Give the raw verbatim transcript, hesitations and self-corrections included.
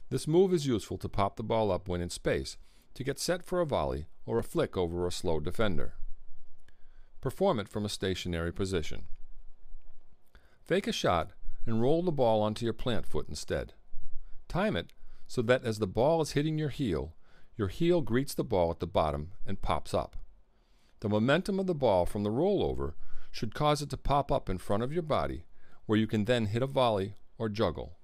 This move is useful to pop the ball up when in space, to get set for a volley or a flick over a slow defender. Perform it from a stationary position. Fake a shot and roll the ball onto your plant foot instead. Time it so that as the ball is hitting your heel, your heel greets the ball at the bottom and pops up. The momentum of the ball from the rollover should cause it to pop up in front of your body, where you can then hit a volley or juggle.